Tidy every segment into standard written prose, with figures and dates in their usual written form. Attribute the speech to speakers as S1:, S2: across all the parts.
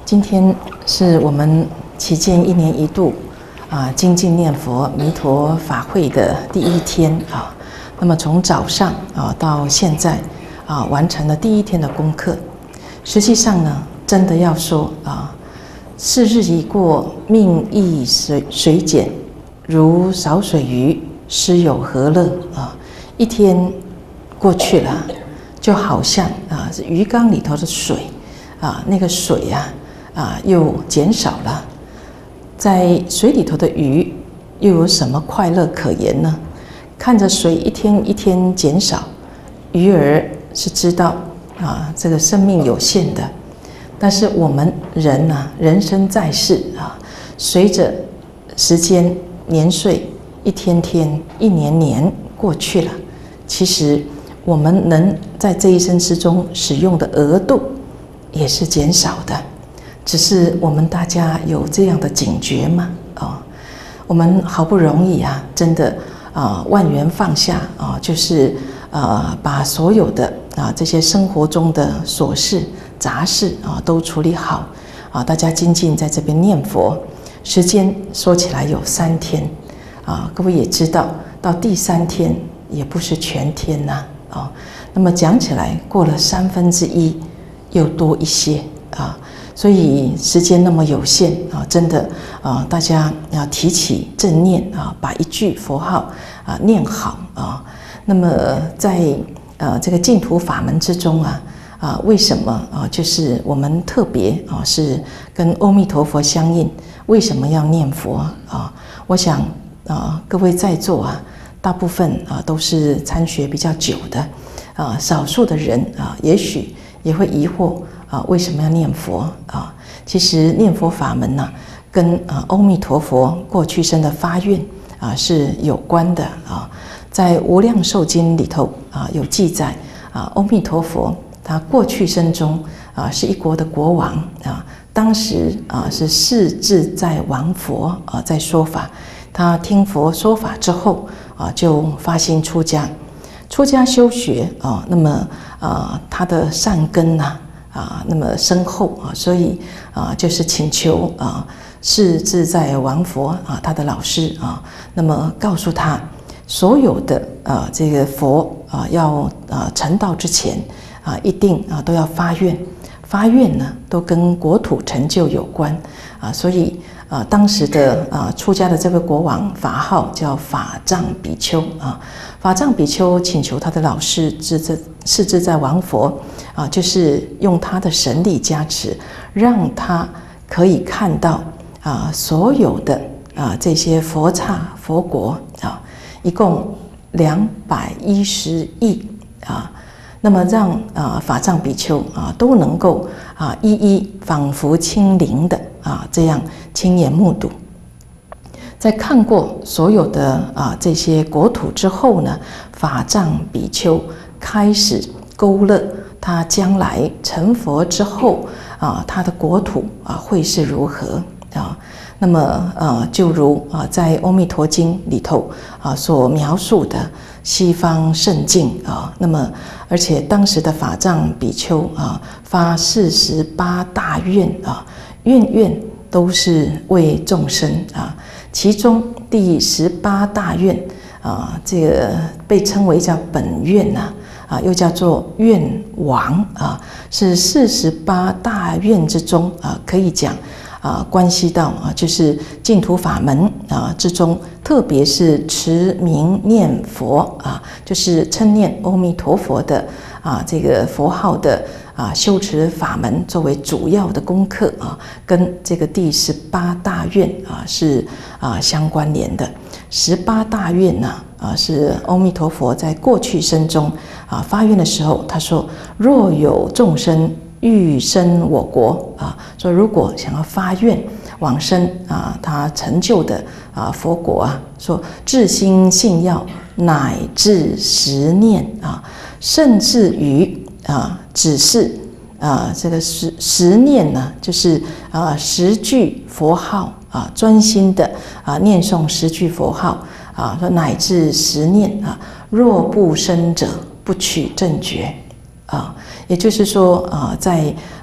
S1: 今天是我们期间1年1度精进念佛弥陀法会的第1天那么从早上到现在完成了第1天的功课。实际上呢，真的要说4日已过，命亦随减，如少水鱼，师有何乐？1天过去了，就好像是鱼缸里头的水那个水又减少了。在水里头的鱼又有什么快乐可言呢？看着水一天一天减少，鱼儿是知道这个生命有限的。但是我们人人生在世随着时间年岁一天天一年年过去了，其实我们能在这一生之中使用的额度也是减少的。只是我们大家有这样的警觉吗？我们好不容易真的万缘放下就是把所有的这些生活中的琐事杂事都处理好大家精进在这边念佛。时间说起来有3天各位也知道，到第3天也不是全天那么讲起来过了1/3又多一些所以时间那么有限真的大家要提起正念把一句佛号念好那么在这个净土法门之中为什么就是我们特别是跟阿弥陀佛相应？为什么要念佛我想各位在座大部分都是参学比较久的少数的人也许也会疑惑为什么要念佛其实念佛法门跟阿弥陀佛过去生的发愿是有关的在《无量寿经》里头有记载阿弥陀佛他过去生中是一国的国王当时是世自在王佛在说法。他听佛说法之后就发心出家修学那么他的善根那么深厚所以就是请求世自在王佛他的老师那么告诉他，所有的这个佛要成道之前一定都要发愿。发愿呢都跟国土成就有关所以当时的出家的这位国王法号叫法藏比丘法藏比丘请求他的老师世自在王佛就是用他的神力加持，让他可以看到所有的这些佛刹佛国一共210亿那么让法藏比丘都能够一一仿佛亲临的这样亲眼目睹。在看过所有的这些国土之后呢，法藏比丘开始勾勒他将来成佛之后他的国土会是如何那么就如在《阿弥陀经》里头所描述的西方圣境那么而且当时的法藏比丘发48大愿愿都是为众生其中第18大愿这个被称为叫本愿又叫做愿王是48大愿之中可以讲关系到就是净土法门之中，特别是持名念佛就是称念阿弥陀佛的这个佛号的修持法门作为主要的功课跟这个第18大愿是相关联的。18大愿是阿弥陀佛在过去生中发愿的时候，他说：若有众生欲生我国说如果想要发愿往生他成就的佛国说至心信要乃至10念甚至于只是这个10念呢，就是10句佛号专心的念诵10句佛号说乃至10念若不生者不取正觉也就是说在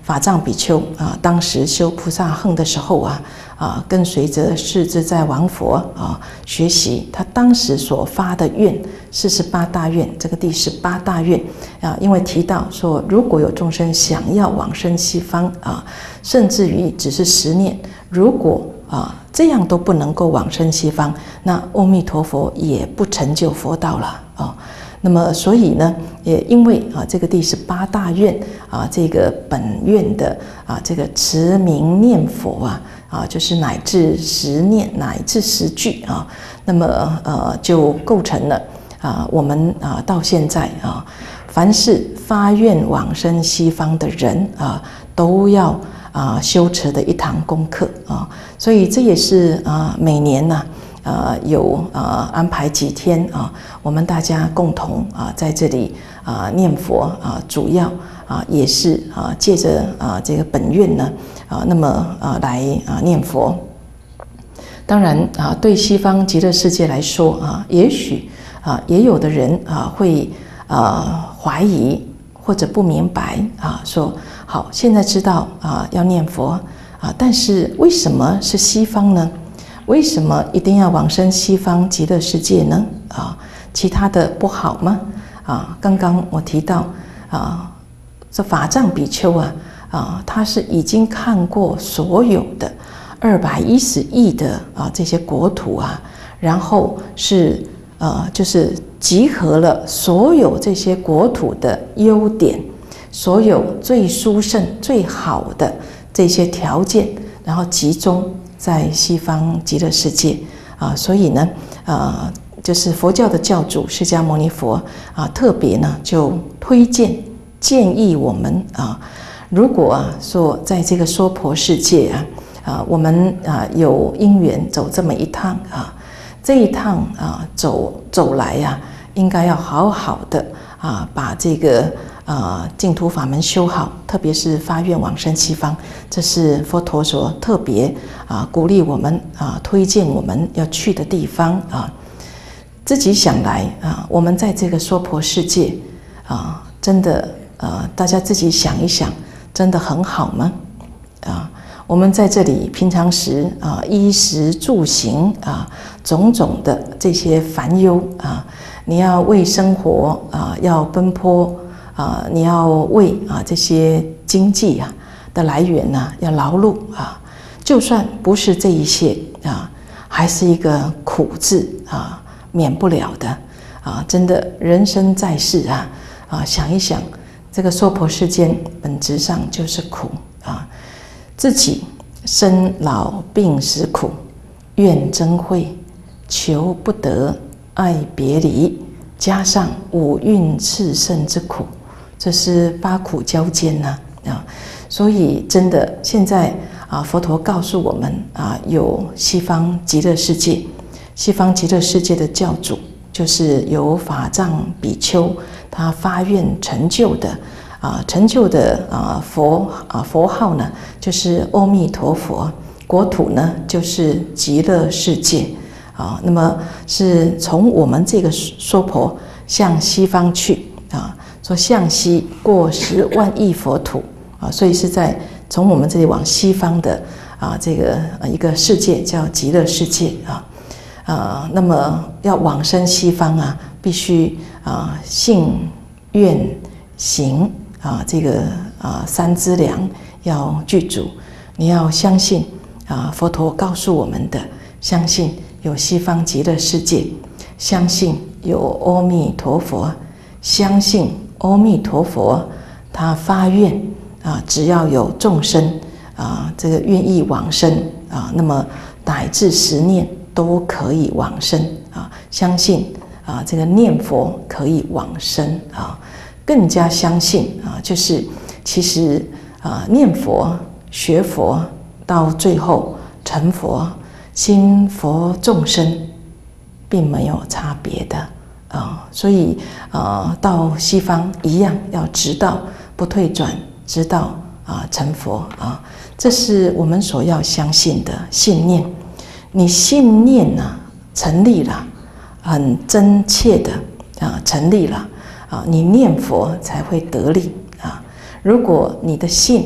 S1: 法藏比丘当时修菩萨行的时候跟随着世自在王佛学习，他当时所发的愿48大愿，这个第18大愿因为提到说，如果有众生想要往生西方甚至于只是10念，如果这样都不能够往生西方，那阿弥陀佛也不成就佛道了那么所以呢，也因为这个第18大愿这个本愿的这个持名念佛就是乃至10念乃至10句那么就构成了我们到现在凡是发愿往生西方的人都要修持的一堂功课所以这也是每年有安排几天我们大家共同在这里念佛主要也是借着这个本愿呢那么来念佛。当然对西方极乐世界来说也许也有的人会怀疑或者不明白说好，现在知道要念佛但是为什么是西方呢？为什么一定要往生西方极乐世界呢？其他的不好吗？刚刚我提到这法藏比丘他是已经看过所有的210亿的这些国土然后是就是集合了所有这些国土的优点，所有最殊胜最好的这些条件，然后集中在西方极乐世界所以呢就是佛教的教主释迦牟尼佛特别呢就建议我们如果说在这个娑婆世界我们有因缘走这么一趟这一趟走来应该要好好的把这个净土法门修好，特别是发愿往生西方，这是佛陀所特别鼓励我们推荐我们要去的地方自己想来我们在这个娑婆世界真的大家自己想一想，真的很好吗？我们在这里平常时衣食住行种种的这些烦忧你要为生活要奔波你要为这些经济的来源要劳碌就算不是这一些还是一个苦字免不了的真的人生在世想一想，这个娑婆世间本质上就是苦自己生老病死苦，怨憎会，求不得，爱别离，加上五蕴炽盛之苦，这是8苦交煎所以真的现在佛陀告诉我们有西方极乐世界，西方极乐世界的教主就是由法藏比丘他发愿成就的佛号呢，就是阿弥陀佛，国土呢就是极乐世界那么是从我们这个娑婆向西方去说向西过10万亿佛土所以是在从我们这里往西方的这个一个世界叫极乐世界那么要往生西方必须信愿行这个3资粮要具足。你要相信佛陀告诉我们的，相信有西方极乐世界，相信有阿弥陀佛，相信阿弥陀佛他发愿只要有众生这个愿意往生那么乃至10念都可以往生相信这个念佛可以往生更加相信就是其实念佛学佛到最后成佛，心佛众生并没有差别的所以到西方一样要直道不退转，直到成佛这是我们所要相信的信念。你信念成立了，很真切的成立了你念佛才会得力如果你的信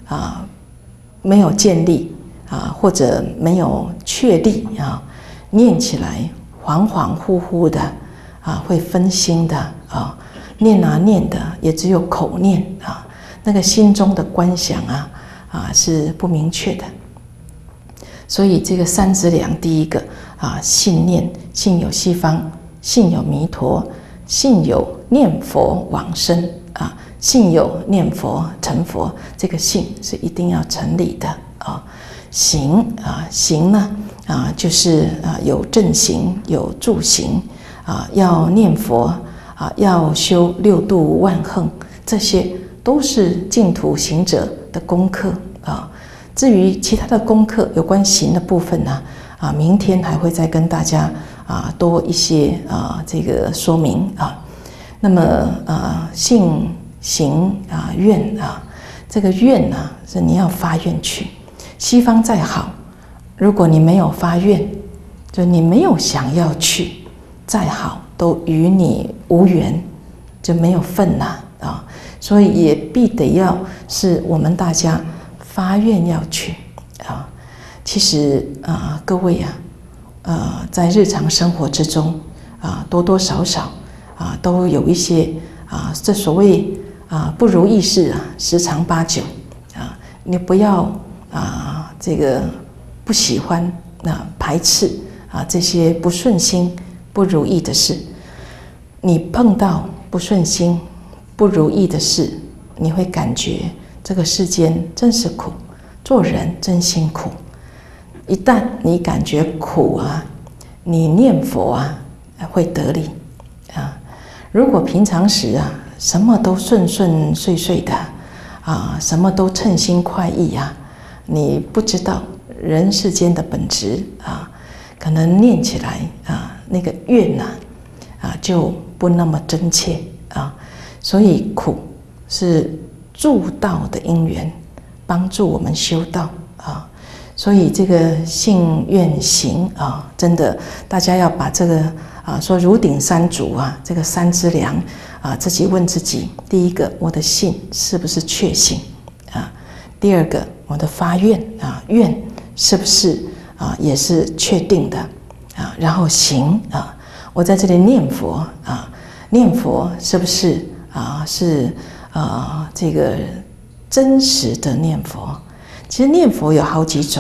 S1: 没有建立或者没有确立念起来恍恍惚惚的会分心的念念的也只有口念那个心中的观想是不明确的。所以这个三资粮，第一个信念，信有西方，信有弥陀，信有念佛往生信有念佛成佛，这个信是一定要成立的行行呢就是有正行，有助行要念佛要修六度万行，这些都是净土行者的功课至于其他的功课，有关行的部分呢明天还会再跟大家多一些这个说明那么信行愿这个愿是你要发愿去。西方再好，如果你没有发愿，就你没有想要去，再好都与你无缘，就没有份所以也必得要是我们大家发愿要去其实各位在日常生活之中多多少少都有一些这所谓不如意事十常八九你不要这个不喜欢排斥这些不顺心不如意的事。你碰到不顺心不如意的事，你会感觉这个世间真是苦，做人真辛苦。一旦你感觉苦你念佛会得力如果平常时什么都顺顺遂遂的什么都称心快意你不知道人世间的本质可能念起来那个愿就不那么真切所以苦是助道的因缘，帮助我们修道所以这个信愿行真的大家要把这个说如顶三足这个三资粮自己问自己：第一个，我的信是不是确信第二个，我的发愿愿是不是也是确定的然后行我在这里念佛念佛是不是是这个真实的念佛？其实念佛有好几种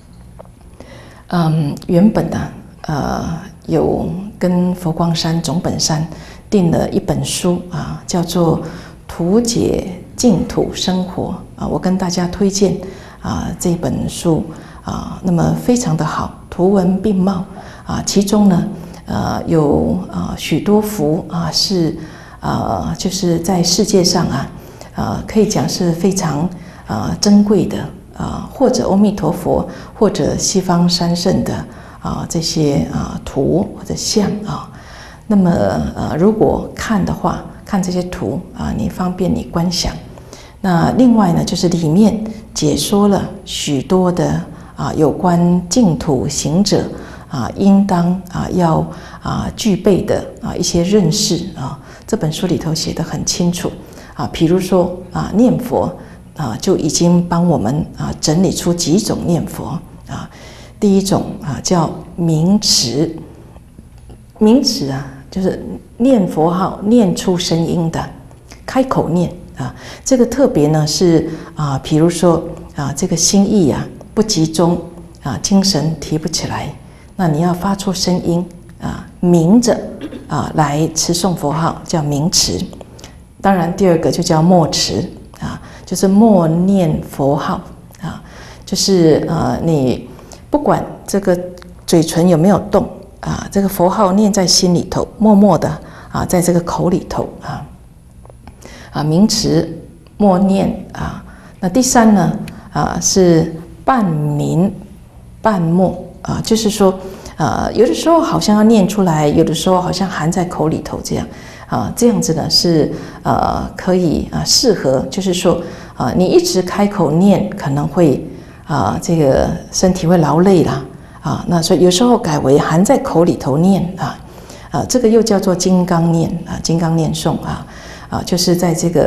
S1: 原本有跟佛光山总本山订了一本书叫做《图解净土生活》我跟大家推荐这本书那么非常的好，图文并茂其中呢有许多幅是就是在世界上可以讲是非常珍贵的或者阿弥陀佛或者西方三圣的这些图或者像那么如果看的话，看这些图你方便你观想。那另外呢，就是里面解说了许多的有关净土行者应当要具备的一些认识这本书里头写得很清楚比如说念佛就已经帮我们整理出几种念佛第一种叫名持，名持就是念佛号念出声音的，开口念这个特别呢是比如说这个心意不集中精神提不起来，那你要发出声音明着来持诵佛号，叫名持。当然第二个就叫默持就是默念佛号就是你不管这个嘴唇有没有动这个佛号念在心里头，默默的在这个口里头名持默念那第三呢是半明半默就是说有的时候好像要念出来，有的时候好像含在口里头这样这样子呢是可以适合，就是说你一直开口念可能会这个身体会劳累啦那所以有时候改为含在口里头念这个又叫做金刚念金刚念诵就是在这个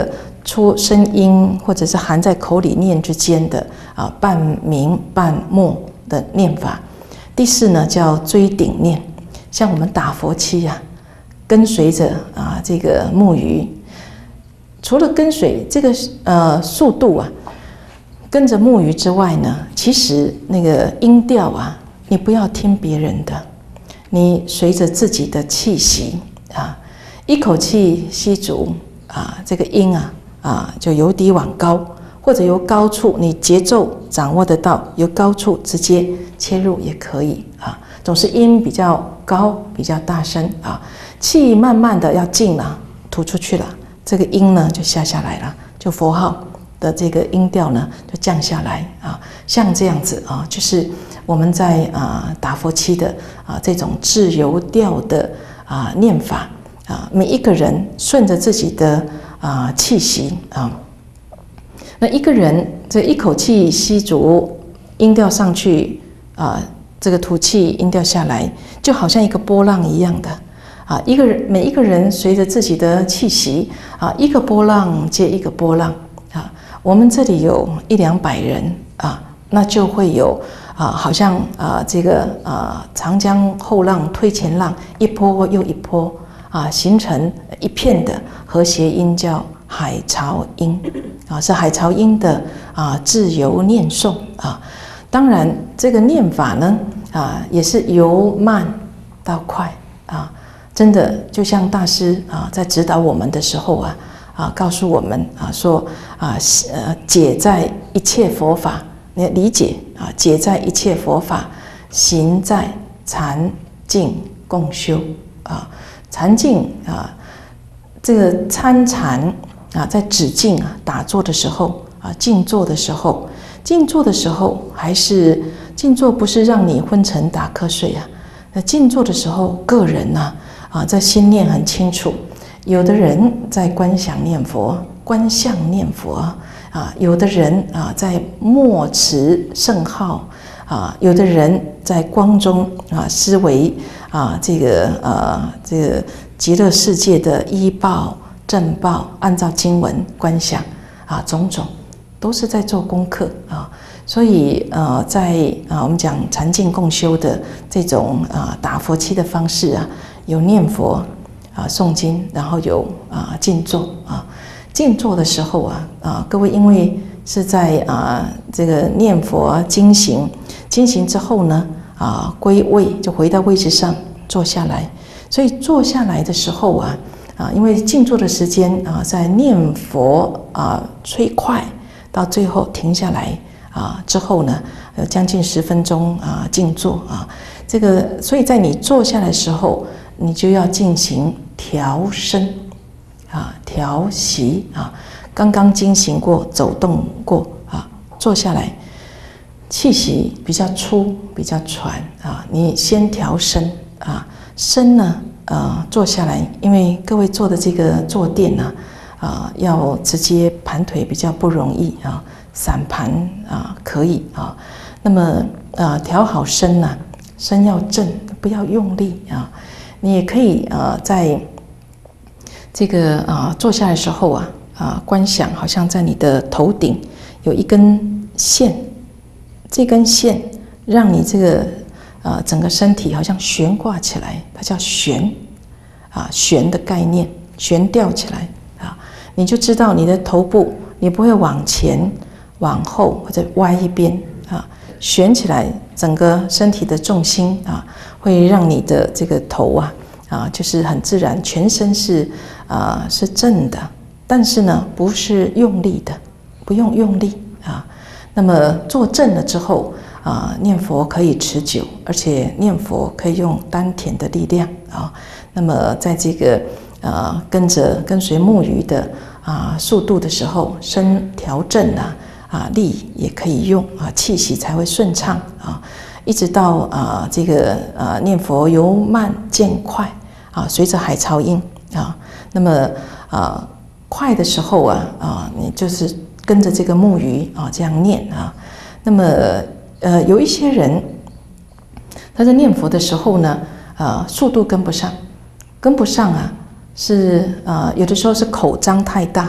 S1: 出声音或者是含在口里念之间的半明半默的念法。第4呢叫追顶念，像我们打佛七跟随着这个木鱼，除了跟随这个速度跟着木鱼之外呢，其实那个音调你不要听别人的，你随着自己的气息一口气吸足这个音就由低往高，或者由高处你节奏掌握得到，由高处直接切入也可以总是音比较高比较大声气慢慢的要进了，吐出去了，这个音呢就下来了，就佛号的这个音调呢就降下来像这样子就是我们在打佛七的这种自由调的念法每一个人顺着自己的气息那一个人这一口气吸足，音调上去这个吐气音调下来，就好像一个波浪一样的每一个人随着自己的气息一个波浪接一个波浪我们这里有100-200人那就会有好像这个长江后浪推前浪，一波又一波形成一片的和谐音，叫海潮音是海潮音的自由念诵当然这个念法呢也是由慢到快真的就像大师在指导我们的时候告诉我们说解在一切佛法，你理解解在一切佛法，行在禅净共修禅净这个参禅在止静打坐的时候静坐的时候，还是静坐不是让你昏沉打瞌睡那静坐的时候，个人在心念很清楚，有的人在观想念佛、观相念佛有的人在默持圣号有的人在光中思维这个极乐世界的依报正报，按照经文观想种种都是在做功课所以在我们讲禅净共修的这种打佛七的方式有念佛诵经，然后有静坐静坐的时候各位因为是在这个念佛经行之后呢归位，就回到位置上坐下来，所以坐下来的时候因为静坐的时间在念佛最快到最后停下来之后呢将近10分钟静坐这个所以在你坐下来的时候，你就要进行调身调息刚刚经行过走动过坐下来气息比较粗比较喘你先调身身呢坐下来，因为各位坐的这个坐垫要直接盘腿比较不容易散盘可以那么调好身身要正，不要用力你也可以在这个坐下来的时候观想好像在你的头顶有一根线，这根线让你这个整个身体好像悬挂起来，它叫悬悬的概念，悬吊起来你就知道你的头部你不会往前往后或者歪一边悬起来，整个身体的重心会让你的这个头就是很自然，全身是正的，但是呢不是用力的，不用用力那么坐正了之后念佛可以持久，而且念佛可以用丹田的力量那么在这个跟随木鱼的速度的时候，身调正力也可以用气息才会顺畅一直到这个念佛由慢渐快随着海潮音那么快的时候你就是跟着这个木鱼这样念那么有一些人他在念佛的时候呢速度跟不上是有的时候是口张太大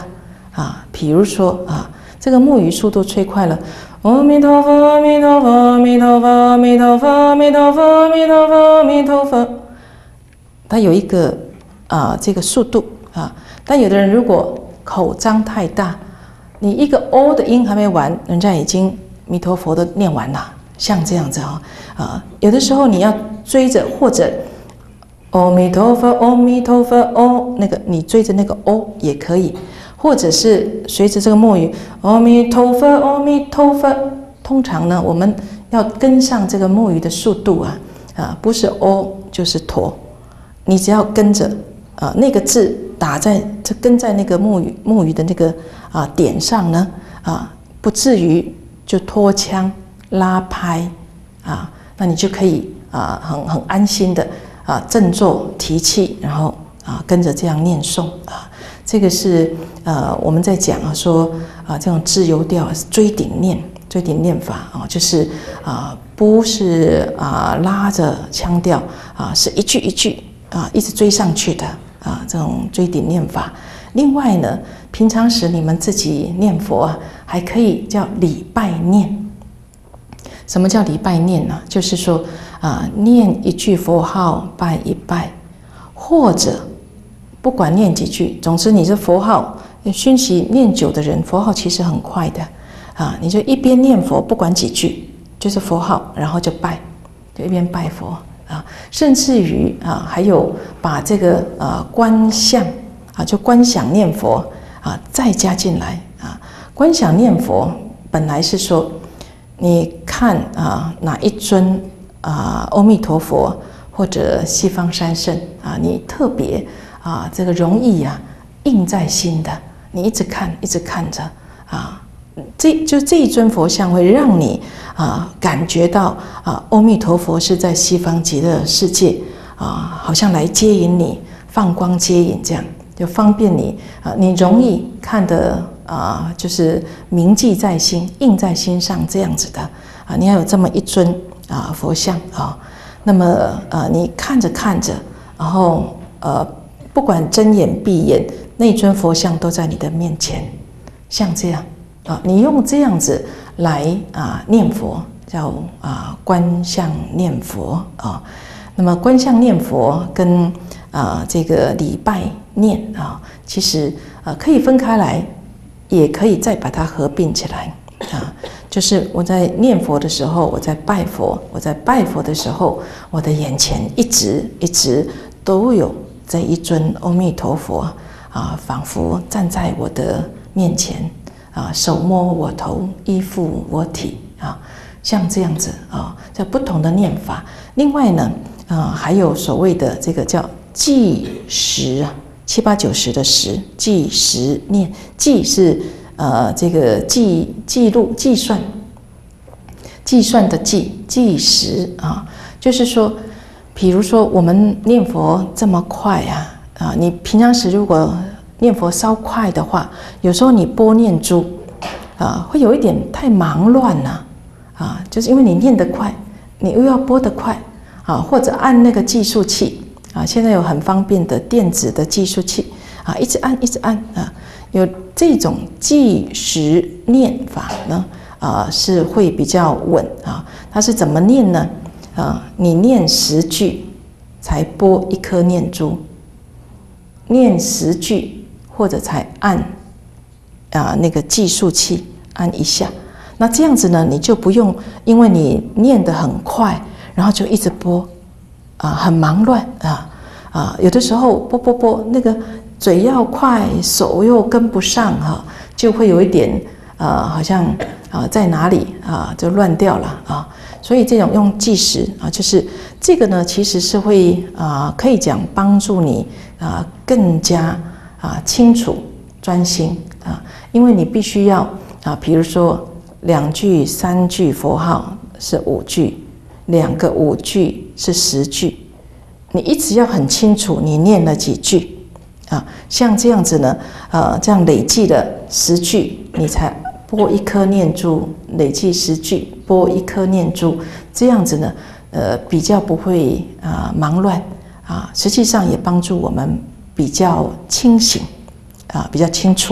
S1: 比如说这个木鱼速度吹快了，阿弥陀佛，阿弥陀佛，阿弥陀佛，阿弥陀佛，阿弥陀佛，阿弥陀佛，阿弥陀佛，它有一个这个速度但有的人如果口张太大，你一个 O 的音还没完，人家已经弥陀佛都念完了，像这样子有的时候你要追着，或者阿弥陀佛，阿弥陀佛，那个你追着那个 O 也可以，或者是随着这个木鱼，阿弥陀佛，阿弥陀佛。通常呢，我们要跟上这个木鱼的速度不是 O 就是陀，你只要跟着那个字跟在那个木鱼的那个点上呢不至于就拖腔拉拍那你就可以很安心的振作提气，然后跟着这样念诵这个是我们在讲说这种自由调追顶念法就是不是拉着腔调是一句一句一直追上去的这种追顶念法。另外呢，平常时你们自己念佛还可以叫礼拜念。什么叫礼拜念呢？就是说念一句佛号拜一拜，或者不管念几句，总之你这佛号熏习念久的人，佛号其实很快的你就一边念佛，不管几句，就是佛号，然后就拜，就一边拜佛甚至于还有把这个观相就观想念佛再加进来观想念佛本来是说你看哪一尊阿弥陀佛或者西方三圣你特别这个容易印在心的，你一直看一直看着这一尊佛像会让你感觉到阿弥陀佛是在西方极乐世界好像来接引你，放光接引，这样就方便你你容易看得就是铭记在心，印在心上这样子的你要有这么一尊佛像那么你看着看着，然后不管睁眼闭眼，那尊佛像都在你的面前，像这样你用这样子来念佛，叫观相念佛那么观相念佛跟这个礼拜念其实可以分开来，也可以再把它合并起来就是我在念佛的时候，我在拜佛，我在拜佛的时候，我的眼前一直都有这一尊阿弥陀佛仿佛站在我的面前手摸我头，依附我体像这样子这不同的念法。另外呢还有所谓的这个叫计时7、8、9、10的10，计时念。计是这个记录计算的计时就是说，比如说我们念佛这么快你平常时如果念佛稍快的话，有时候你拨念珠会有一点太忙乱了就是因为你念得快，你又要拨得快或者按那个计数器现在有很方便的电子的计数器一直按有这种计时念法呢是会比较稳它是怎么念呢你念10句才拨一颗念珠，念10句或者才按那个计数器按一下。那这样子呢，你就不用因为你念得很快，然后就一直拨很忙乱有的时候拨那个嘴要快，手又跟不上就会有一点好像在哪里就乱掉了所以这种用计时就是这个呢，其实是会可以讲帮助你更加清楚专心因为你必须要比如说2句3句佛号是5句，2个5句是10句，你一直要很清楚你念了几句像这样子呢这样累计了10句，你才拨一颗念珠，累计10句拨一颗念珠，这样子呢比较不会忙乱实际上也帮助我们比较清醒比较清楚了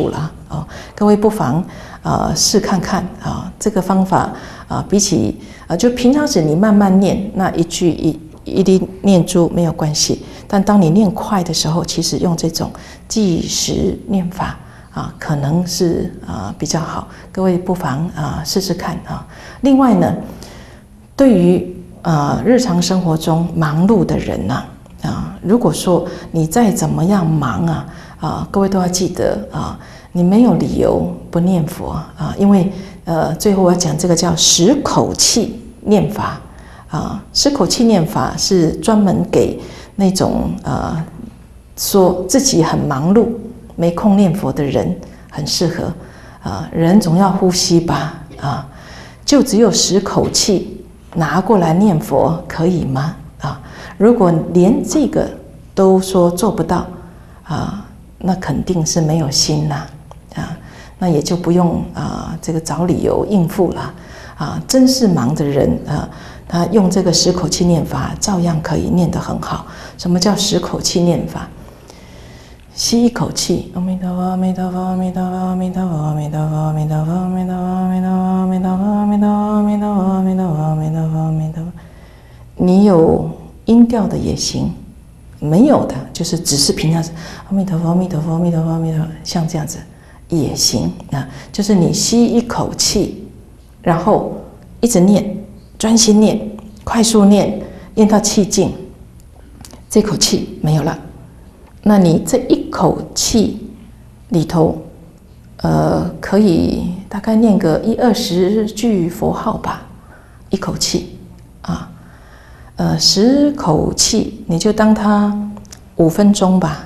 S1: 哦。各位不妨试看看啊，这个方法比起就平常时你慢慢念，那一句一粒念珠没有关系。但当你念快的时候，其实用这种计时念法可能是比较好。各位不妨试试看啊。另外呢，对于日常生活中忙碌的人呐如果说你再怎么样忙各位都要记得你没有理由不念佛因为最后我要讲这个叫十口气念法十口气念法是专门给那种说自己很忙碌没空念佛的人很适合人总要呼吸吧就只有10口气拿过来念佛可以吗如果连这个都说做不到那肯定是没有心啦那也就不用这个找理由应付了真是忙的人他用这个10口气念法照样可以念得很好。什么叫10口气念法？吸一口气，阿弥陀佛，阿弥陀佛，阿弥陀佛，阿弥陀佛，阿弥陀佛，阿弥陀佛，阿弥陀佛，阿弥陀佛，阿弥陀佛，阿弥陀佛，阿弥陀佛，阿弥陀佛，阿弥陀佛，阿弥陀佛。你有音调的也行，没有的，就是只是平常阿弥陀佛，阿弥陀佛，阿弥陀佛，阿弥陀佛，像这样子也行就是你吸一口气，然后一直念，专心念，快速念，念到气尽，这口气没有了。那你这一口气里头，可以大概念个20句佛号吧，一口气10口气，你就当它5分钟吧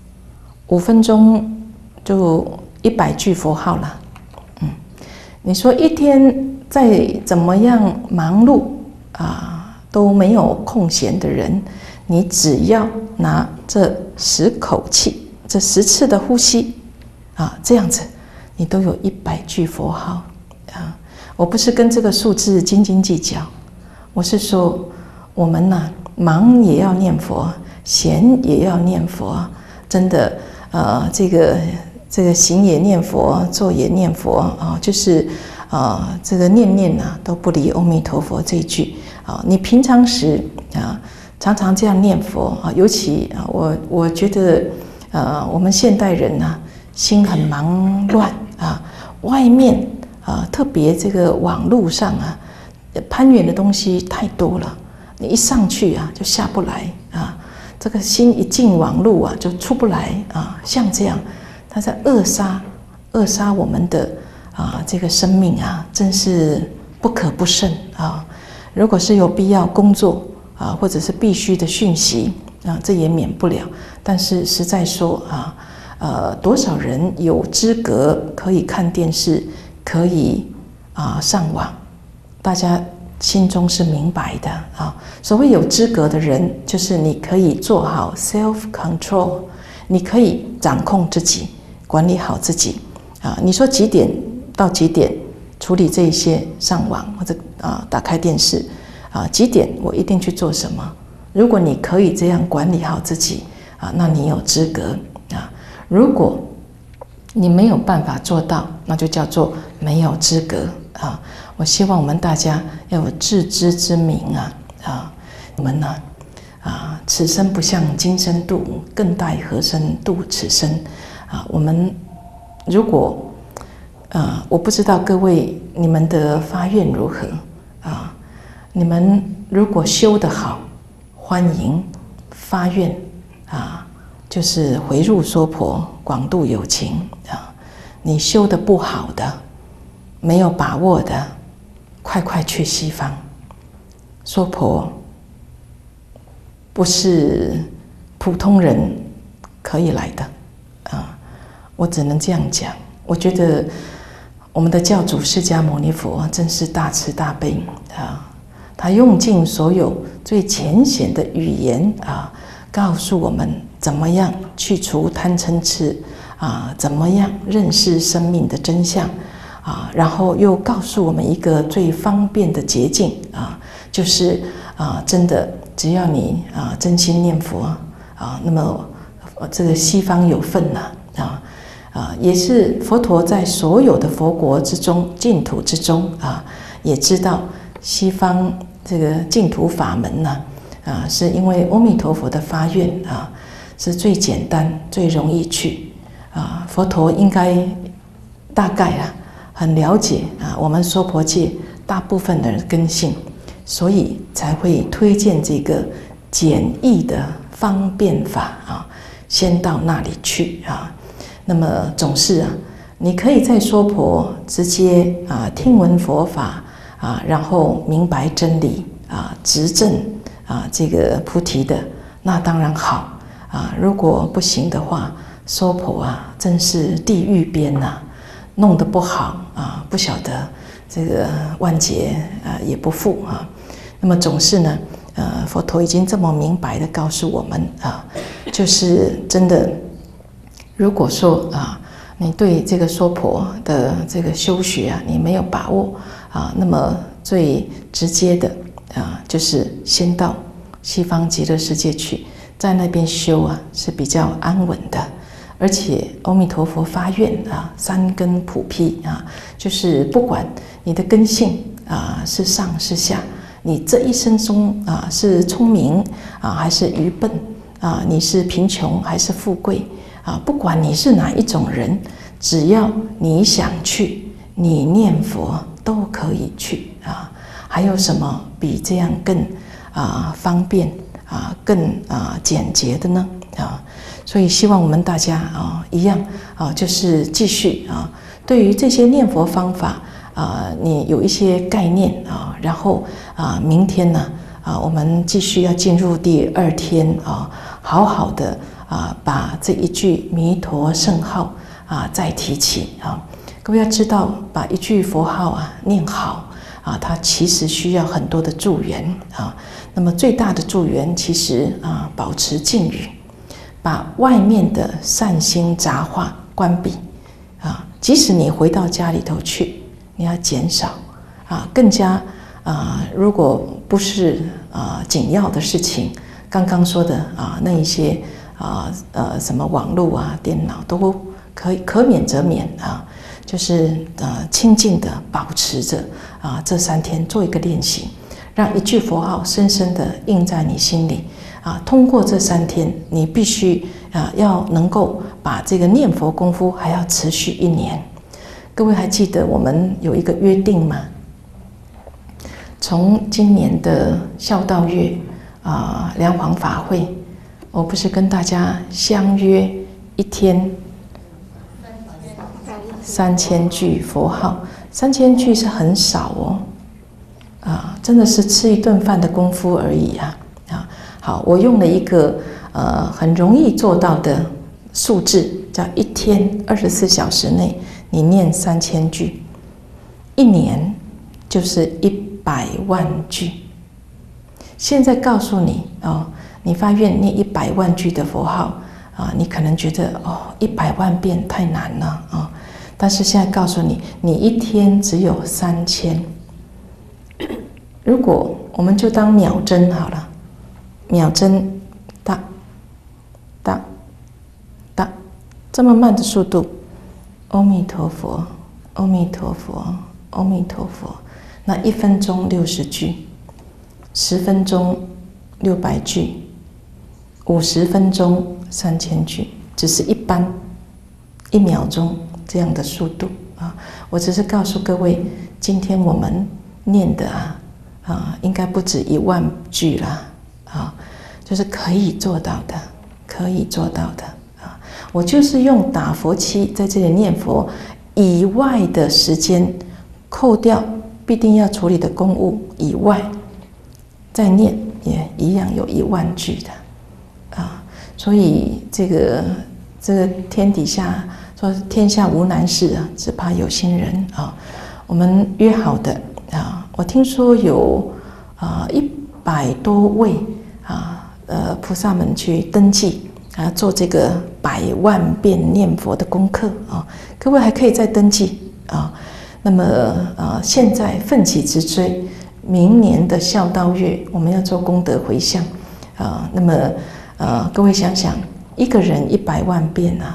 S1: ，5分钟就100句佛号了。你说一天再怎么样忙碌都没有空闲的人，你只要拿这10口气，这10次的呼吸这样子，你都有100句佛号我不是跟这个数字斤斤计较，我是说我们忙也要念佛，闲也要念佛，真的这个行也念佛，坐也念佛就是这个念都不离阿弥陀佛这一句你平常时常常这样念佛尤其我觉得我们现代人心很忙乱外面特别这个网络上攀援的东西太多了，你一上去就下不来这个心一进网络就出不来像这样，它在扼杀我们的这个生命真是不可不慎如果是有必要工作或者是必须的讯息这也免不了。但是实在说多少人有资格可以看电视，可以上网，大家心中是明白的所谓有资格的人，就是你可以做好 self control， 你可以掌控自己，管理好自己你说几点到几点处理这一些上网或者打开电视几点我一定去做什么。如果你可以这样管理好自己那你有资格如果你没有办法做到，那就叫做没有资格我希望我们大家要有自知之明我们此生不向今生度，更待何生度此生我们如果我不知道各位你们的发愿如何你们如果修得好，欢迎发愿就是回入娑婆，广度有情你修得不好的，没有把握的，快去西方。娑婆不是普通人可以来的我只能这样讲。我觉得我们的教主释迦牟尼佛真是大慈大悲他用尽所有最浅显的语言告诉我们怎么样去除贪嗔痴怎么样认识生命的真相然后又告诉我们一个最方便的捷径就是真的只要你真心念佛那么这个西方有份也是佛陀在所有的佛国之中、净土之中也知道西方这个净土法门呢是因为阿弥陀佛的发愿是最简单、最容易去佛陀应该大概很了解我们娑婆界大部分的人根性，所以才会推荐这个简易的方便法先到那里去那么总是你可以在娑婆直接听闻佛法然后明白真理执证这个菩提的，那当然好如果不行的话，娑婆真是地狱边弄得不好不晓得这个万劫也不复那么总是呢佛陀已经这么明白的告诉我们就是真的，如果说你对这个娑婆的这个修学你没有把握那么最直接的就是先到西方极乐世界去，在那边修是比较安稳的。而且阿弥陀佛发愿三根普披就是不管你的根性是上是下，你这一生中是聪明还是愚笨你是贫穷还是富贵不管你是哪一种人，只要你想去，你念佛都可以去还有什么比这样更方便更简洁的呢所以希望我们大家一样就是继续对于这些念佛方法你有一些概念然后明天呢我们继续要进入第2天好好的把这一句弥陀圣号再提起各位要知道，把一句佛号念好它其实需要很多的助缘那么最大的助缘其实保持静语，把外面的善心杂话关闭即使你回到家里头去，你要减少更加如果不是紧要的事情，刚刚说的那一些什么网络电脑都可免则免就是清净的保持着这3天做一个练习，让一句佛号深深的印在你心里通过这3天，你必须要能够把这个念佛功夫还要持续1年。各位还记得我们有一个约定吗？从今年的孝道月梁皇法会，我不是跟大家相约1天3000句佛号，3000句是很少真的是吃一顿饭的功夫而已好，我用了一个很容易做到的数字，叫1天24小时内你念3000句，1年就是100万句。现在告诉你你发愿念100万句的佛号你可能觉得100万遍太难了但是现在告诉你，你1天只有3000。如果我们就当秒针好了，秒针哒哒哒，这么慢的速度，阿弥陀佛，阿弥陀佛，阿弥陀佛。那1分钟60句，10分钟600句，50分钟3000句，只是一般1秒钟这样的速度我只是告诉各位，今天我们念的应该不止1万句啦就是可以做到的，可以做到的我就是用打佛七在这里念佛以外的时间，扣掉必定要处理的公务以外，再念也一样有1万句的所以这个天底下说天下无难事只怕有心人我们约好的我听说有100多位菩萨们去登记做这个100万遍念佛的功课各位还可以再登记那么现在奋起直追，明年的孝道月我们要做功德回向那么各位想想，一个人100万遍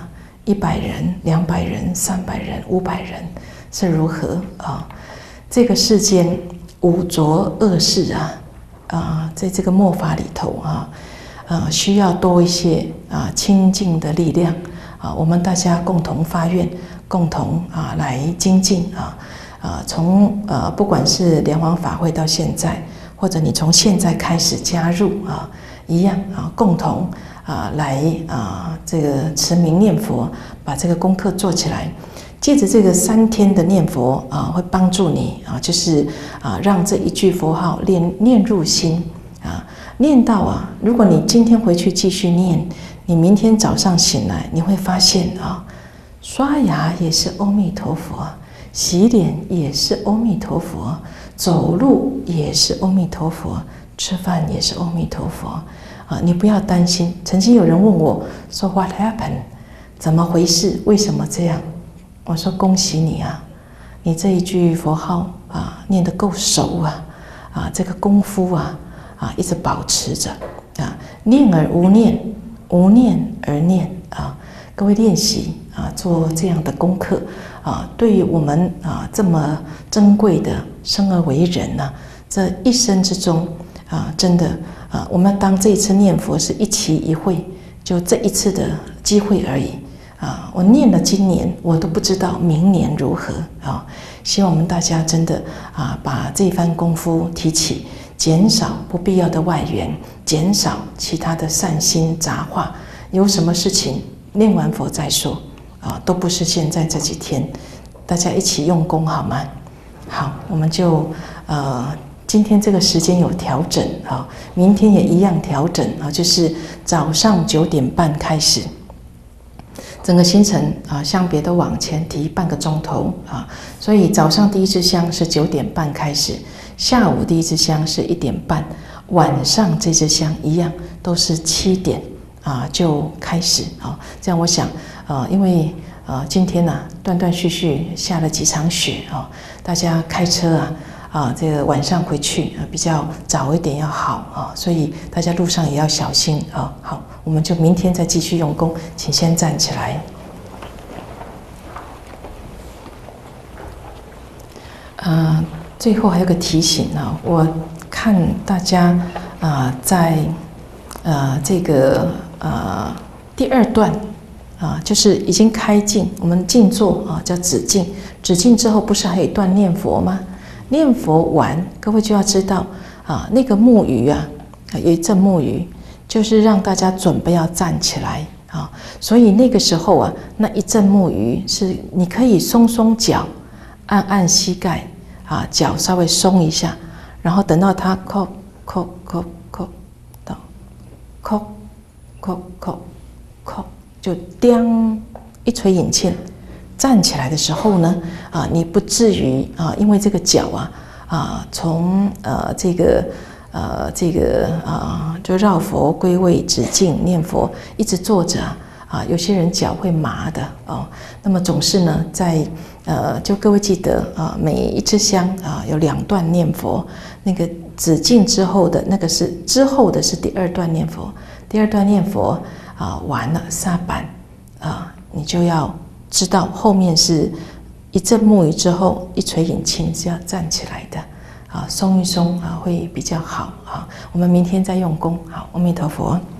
S1: 100人、200人、300人、500人是如何啊？这个世间五浊恶世在这个末法里头需要多一些清净的力量我们大家共同发愿，共同来精进从不管是莲华法会到现在，或者你从现在开始加入一样共同来这个持名念佛，把这个功课做起来。借着这个3天的念佛会帮助你就是让这一句佛号念入心念到如果你今天回去继续念，你明天早上醒来，你会发现刷牙也是阿弥陀佛，洗脸也是阿弥陀佛，走路也是阿弥陀佛，吃饭也是阿弥陀佛你不要担心。曾经有人问我说 What happened？ 怎么回事？为什么这样？我说恭喜你你这一句佛号念得够熟这个功夫一直保持着念而无念，无念而念各位练习做这样的功课对于我们这么珍贵的生而为人这一生之中真的我们当这一次念佛是一期一会，就这一次的机会而已我念了今年，我都不知道明年如何希望我们大家真的把这番功夫提起，减少不必要的外缘，减少其他的善心杂话。有什么事情念完佛再说都不是现在这几天，大家一起用功好吗？好，我们就今天这个时间有调整明天也一样调整就是早上9点半开始。整个行程相别都往前提半个钟头所以早上第一支香是9点半开始，下午第一支香是1点半，晚上这支香一样都是7点就开始这样我想因为今天断断续续下了几场雪大家开车这个晚上回去比较早一点要好所以大家路上也要小心好，我们就明天再继续用功，请先站起来。最后还有个提醒我看大家在这个第2段就是已经开静，我们静坐叫止静，止静之后不是还有一段念佛吗？念佛完，各位就要知道那个木鱼有一阵木鱼，就是让大家准备要站起来所以那个时候那一阵木鱼是你可以松松脚，按按膝盖脚稍微松一下，然后等到它扣扣扣扣到扣扣扣扣，就叮一锤引磬。站起来的时候呢你不至于因为这个脚从这个就绕佛归位止静念佛一直坐着有些人脚会麻的那么总是呢在就各位记得每一支香有2段念佛，那个止静之后的那个是之后的是第2段念佛，第2段念佛完了撒板你就要知道后面是一阵木鱼之后一锤引磬是要站起来的松一松会比较好我们明天再用功好，阿弥陀佛。